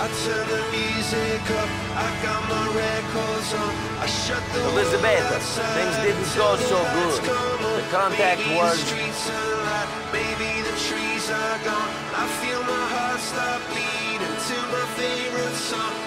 turn the music up, I got my records on. I shut the Elizabeth, things didn't go so good. The contact was... Maybe the trees are gone. I feel my heart stop beating to my favorite song.